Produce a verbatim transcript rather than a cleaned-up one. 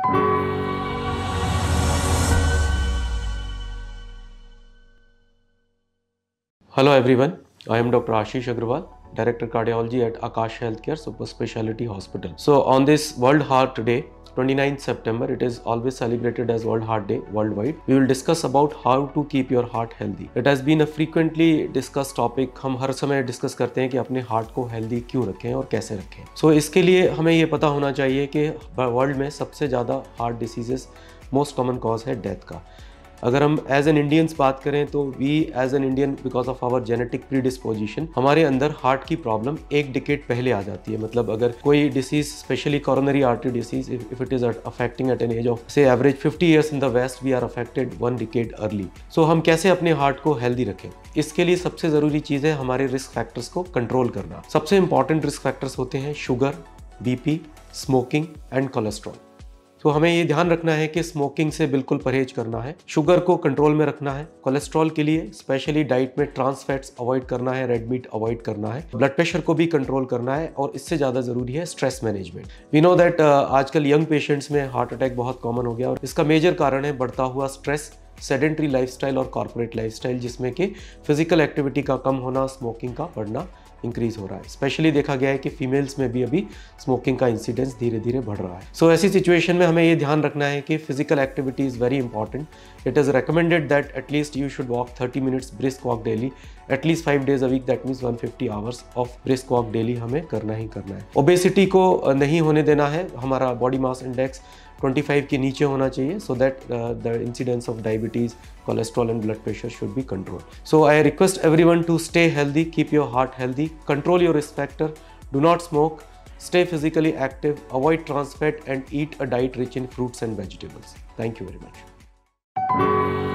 Hello everyone, I am Doctor Ashish Agrawal, Director Cardiology at Akash Healthcare Super Speciality Hospital. So on this World Heart Day, twenty-ninth September, it is always celebrated as World Heart Day worldwide. We will discuss about how to keep your heart healthy. It has been a frequently discussed topic. हम हर समय discuss करते हैं कि अपने heart को healthy क्यों रखें और कैसे रखें. So इसके लिए हमें ये पता होना चाहिए कि वर्ल्ड में सबसे ज़्यादा heart diseases most common cause है डेथ का. अगर हम एज एन इंडियंस बात करें तो we as an Indian because of our genetic predisposition हमारे अंदर हार्ट की प्रॉब्लम एक डिकेड पहले आ जाती है. मतलब अगर कोई disease specially coronary artery disease if it is affecting at an age of से average fifty years in the west we are affected one decade early. So हम कैसे अपने हार्ट को हेल्दी रखें, इसके लिए सबसे ज़रूरी चीज़ है हमारे रिस्क फैक्टर्स को कंट्रोल करना. सबसे इंपॉर्टेंट रिस्क फैक्टर्स होते हैं sugar, BP, smoking and cholesterol. तो हमें ये ध्यान रखना है कि स्मोकिंग से बिल्कुल परहेज करना है, शुगर को कंट्रोल में रखना है, कोलेस्ट्रॉल के लिए स्पेशली डाइट में ट्रांस फैट्स अवॉइड करना है, रेड मीट अवॉइड करना है, ब्लड प्रेशर को भी कंट्रोल करना है और इससे ज़्यादा ज़रूरी है stress management. We know that आजकल यंग पेशेंट्स में हार्ट अटैक बहुत कॉमन हो गया और इसका मेजर कारण है बढ़ता हुआ स्ट्रेस, सेडेंट्री लाइफस्टाइल और कॉर्पोरेट लाइफस्टाइल, जिसमें कि फिजिकल एक्टिविटी का कम होना, स्मोकिंग का बढ़ना इंक्रीज हो रहा है. स्पेशली देखा गया है कि फीमेल्स में भी अभी स्मोकिंग का इंसिडेंस धीरे धीरे बढ़ रहा है. सो so, ऐसी सिचुएशन में हमें ये ध्यान रखना है कि physical activity is very important. It is recommended that at least you should walk thirty minutes brisk walk daily at least five days a week. That means one fifty hours of brisk walk daily हमें करना ही करना है. Obesity को नहीं होने देना है. हमारा बॉडी मास इंडेक्स twenty-five के नीचे होना चाहिए so that uh, the incidence of diabetes, cholesterol and blood pressure should be controlled. So I request everyone to stay healthy, keep your heart healthy, control your risk factor, do not smoke, stay physically active, avoid trans fat and eat a diet rich in fruits and vegetables. Thank you very much.